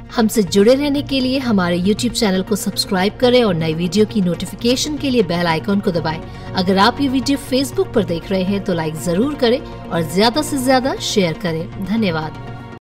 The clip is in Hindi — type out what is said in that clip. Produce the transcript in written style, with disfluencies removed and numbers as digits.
हमसे जुड़े रहने के लिए हमारे YouTube चैनल को सब्सक्राइब करें और नई वीडियो की नोटिफिकेशन के लिए बेल आइकॉन को दबाएं। अगर आप ये वीडियो Facebook पर देख रहे हैं तो लाइक जरूर करें और ज्यादा से ज्यादा शेयर करें। धन्यवाद।